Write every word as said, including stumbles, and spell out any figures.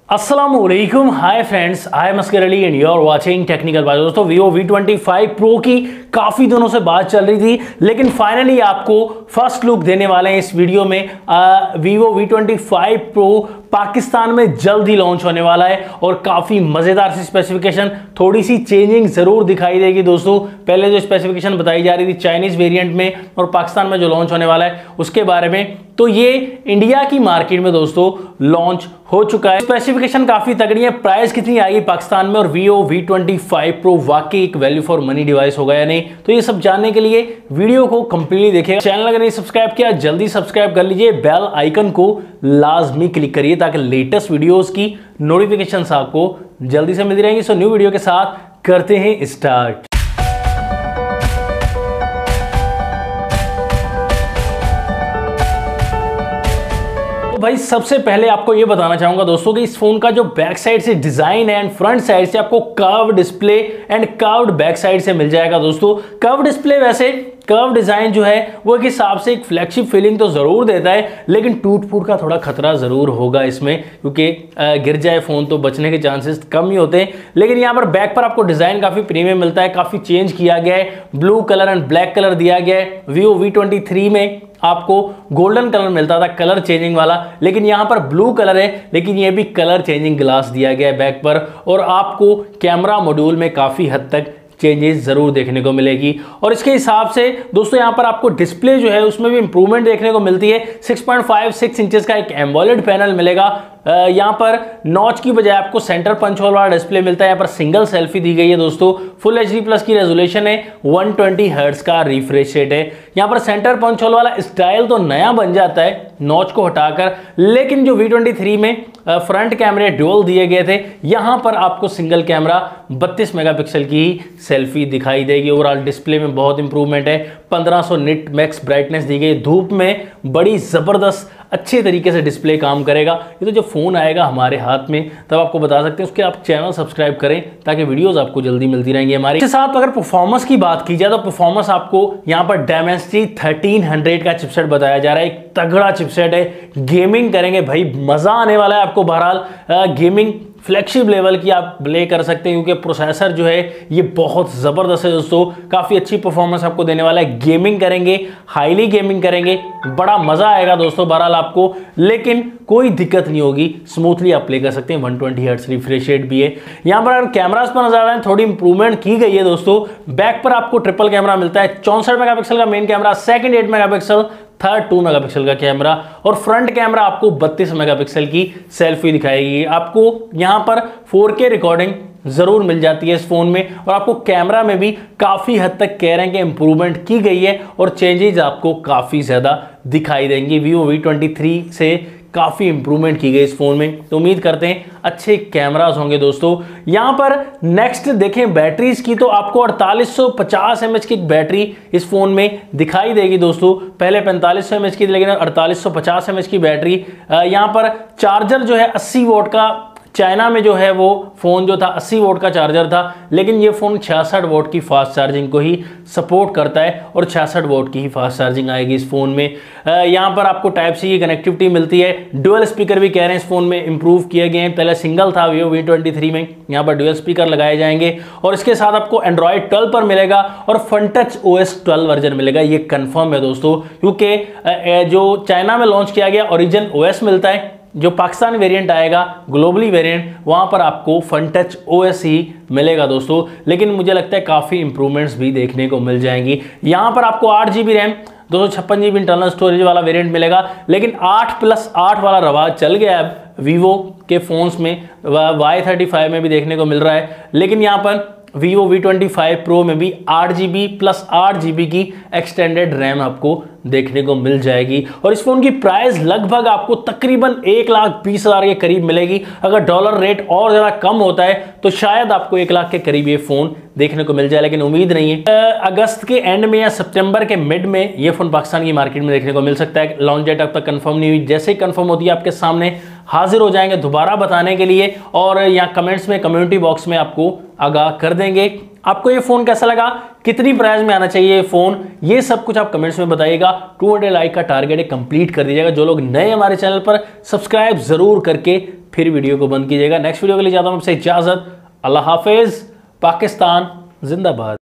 अस्सलामुअलैकुम, hi friends, I am Askar Ali and you are watching technical by. दोस्तों, Vivo V twenty five pro की काफ़ी दिनों से बात चल रही थी, लेकिन फाइनली आपको फर्स्ट लुक देने वाले हैं इस वीडियो में। Vivo V twenty five pro Pakistan में जल्द ही लॉन्च होने वाला है और काफ़ी मज़ेदार सी स्पेसिफिकेशन, थोड़ी सी चेंजिंग ज़रूर दिखाई देगी। दोस्तों, पहले जो स्पेसिफिकेशन बताई जा रही थी चाइनीज़ वेरिएंट में और पाकिस्तान में जो लॉन्च होने वाला है उसके बारे में, तो ये इंडिया की मार्केट में दोस्तों लॉन्च हो चुका है। स्पेसिफिकेशन काफ़ी तगड़ी है। प्राइस कितनी आएगी पाकिस्तान में और Vivo V twenty five pro वाकई एक वैल्यू फॉर मनी डिवाइस होगा या नहीं, तो ये सब जानने के लिए वीडियो को कंप्लीटली देखिए। चैनल अगर नहीं सब्सक्राइब किया जल्दी सब्सक्राइब कर लीजिए, बेल आइकन को लाजमी क्लिक करिए ताकि लेटेस्ट वीडियोस की नोटिफिकेशंस आपको जल्दी से मिलती रहेंगी। सो न्यू वीडियो के साथ करते हैं स्टार्ट। भाई सबसे पहले आपको यह बताना चाहूंगा दोस्तों कि इस फोन का जो बैक साइड से डिजाइन है एंड फ्रंट साइड से आपको curve display and curved back side से मिल जाएगा। दोस्तों, कर्व डिस्प्ले वैसे कर्व डिजाइन जो है वो एक हिसाब से एक फ्लैगशिप फीलिंग तो जरूर देता है, लेकिन टूट फूट का थोड़ा खतरा जरूर होगा इसमें, क्योंकि गिर जाए फोन तो बचने के चांसेस कम ही होते हैं। लेकिन यहाँ पर बैक पर आपको डिजाइन काफी प्रीमियम मिलता है, काफी चेंज किया गया है, blue colour and black colour दिया गया है। वीवो वी ट्वेंटी थ्री में आपको गोल्डन कलर मिलता था, कलर चेंजिंग वाला, लेकिन यहाँ पर ब्लू कलर है, लेकिन ये भी कलर चेंजिंग ग्लास दिया गया है बैक पर। और आपको कैमरा मॉड्यूल में काफी हद तक चेंजेस जरूर देखने को मिलेगी। और इसके हिसाब से दोस्तों यहाँ पर आपको डिस्प्ले जो है उसमें भी इंप्रूवमेंट देखने को मिलती है। Six point five six inches का एक एमोलेड पैनल मिलेगा। यहाँ पर नॉच की बजाय आपको सेंटर पंच होल वाला डिस्प्ले मिलता है। यहाँ पर सिंगल सेल्फी दी गई है दोस्तों। फुल एच डी प्लस की रेजोल्यूशन है, वन ट्वेंटी हर्ट्ज का रिफ्रेश रेट है। यहाँ पर सेंटर पंच होल वाला स्टाइल तो नया बन जाता है नॉच को हटाकर, लेकिन जो वी ट्वेंटी थ्री में फ्रंट कैमरे ड्यूल दिए गए थे, यहाँ पर आपको सिंगल कैमरा बत्तीस मेगापिक्सल की ही सेल्फी दिखाई देगी। ओवरऑल डिस्प्ले में बहुत इंप्रूवमेंट है। पंद्रह सौ निट मैक्स ब्राइटनेस दी गई। धूप में बड़ी जबरदस्त अच्छे तरीके से डिस्प्ले काम करेगा। ये तो जब फोन आएगा हमारे हाथ में तब आपको बता सकते हैं। उसके आप चैनल सब्सक्राइब करें ताकि वीडियोस आपको जल्दी मिलती रहेंगी हमारे। इसके साथ अगर परफॉर्मेंस की बात की जाए तो परफॉर्मेंस आपको यहाँ पर डायमेंसिटी थर्टीन हंड्रेड का चिपसेट बताया जा रहा है। एक तगड़ा चिपसेट है। गेमिंग करेंगे भाई, मजा आने वाला है आपको। बहरहाल गेमिंग फ्लैगशिप लेवल की आप प्ले कर सकते हैं, क्योंकि प्रोसेसर जो है ये बहुत ज़बरदस्त है दोस्तों। काफ़ी अच्छी परफॉर्मेंस आपको देने वाला है। गेमिंग करेंगे, हाईली गेमिंग करेंगे, बड़ा मज़ा आएगा दोस्तों बहरहाल आपको, लेकिन कोई दिक्कत नहीं होगी, स्मूथली आप प्ले कर सकते हैं। One twenty hertz refresh rate भी है। यहाँ पर अगर कैमरास पर नजर आ रहे हैं थोड़ी इंप्रूवमेंट की गई है दोस्तों। बैक पर आपको ट्रिपल कैमरा मिलता है। चौंसठ मेगापिक्सल का main camera, second eight megapixel, third two megapixel का कैमरा और फ्रंट कैमरा आपको बत्तीस मेगापिक्सल की सेल्फी दिखाएगी। आपको यहाँ पर फोर के रिकॉर्डिंग जरूर मिल जाती है इस फोन में, और आपको कैमरा में भी काफी हद तक कह रहे हैं कि इंप्रूवमेंट की गई है और चेंजेस आपको काफी ज्यादा दिखाई देंगी। वीवो वी ट्वेंटी थ्री से काफ़ी इंप्रूवमेंट की गई इस फोन में, तो उम्मीद करते हैं अच्छे कैमरास होंगे दोस्तों। यहाँ पर नेक्स्ट देखें बैटरीज की, तो आपको अड़तालीस सौ पचास एम एच की बैटरी इस फोन में दिखाई देगी दोस्तों। पहले पैंतालीस सौ एम एच की थी, लेकिन अड़तालीस सौ पचास एम एच की बैटरी। यहाँ पर चार्जर जो है अस्सी वोट का, चाइना में जो है वो फ़ोन जो था अस्सी वोट का चार्जर था, लेकिन ये फ़ोन छियासठ वोट की फास्ट चार्जिंग को ही सपोर्ट करता है और छियासठ वोट की ही फास्ट चार्जिंग आएगी इस फ़ोन में। यहाँ पर आपको टाइप सी की कनेक्टिविटी मिलती है। डुअल स्पीकर भी कह रहे हैं इस फ़ोन में इंप्रूव किए गए हैं। पहले सिंगल था वीवो वी ट्वेंटी थ्री में, यहाँ पर डुअल स्पीकर लगाए जाएंगे। और इसके साथ आपको एंड्रॉयड ट्वेल्व पर मिलेगा और fun touch O S twelve version मिलेगा। ये कन्फर्म है दोस्तों, क्योंकि जो चाइना में लॉन्च किया गया ओरिजिन ओ एस मिलता है, जो पाकिस्तान वेरिएंट आएगा ग्लोबली वेरिएंट, वहां पर आपको फन टच ओएस ही मिलेगा दोस्तों। लेकिन मुझे लगता है काफ़ी इंप्रूवमेंट्स भी देखने को मिल जाएंगी। यहाँ पर आपको आठ जी बी रैम, दो सौ छप्पन जी बी इंटरनल स्टोरेज वाला वेरिएंट मिलेगा, लेकिन आठ प्लस आठ वाला रवाज चल गया है वीवो के फोन्स में, वाई थर्टी फाइव में भी देखने को मिल रहा है। लेकिन यहाँ पर Vivo V twenty five pro में भी आठ जी बी प्लस आठ जी बी की एक्सटेंडेड रैम आपको देखने को मिल जाएगी। और इस फोन की प्राइस लगभग आपको तकरीबन एक लाख बीस हजार के करीब मिलेगी। अगर डॉलर रेट और ज़्यादा कम होता है तो शायद आपको एक लाख के करीब ये फ़ोन देखने को मिल जाए, लेकिन उम्मीद नहीं है। अगस्त के एंड में या सितंबर के मिड में ये फ़ोन पाकिस्तान की मार्केट में देखने को मिल सकता है। लॉन्च डेट अब तक कंफर्म नहीं हुई। जैसे ही कंफर्म होती है आपके सामने हाजिर हो जाएंगे दोबारा बताने के लिए, और यहाँ कमेंट्स में, कम्युनिटी बॉक्स में आपको आगाह कर देंगे। आपको ये फोन कैसा लगा, कितनी प्राइस में आना चाहिए ये फोन, ये सब कुछ आप कमेंट्स में बताइएगा। टू हंड्रेड लाइक का टारगेट है, कंप्लीट कर दीजिएगा। जो लोग नए हमारे चैनल पर, सब्सक्राइब जरूर करके फिर वीडियो को बंद कीजिएगा। नेक्स्ट वीडियो के लिए जाता हूं आपसे इजाजत। अल्लाह हाफिज। पाकिस्तान जिंदाबाद।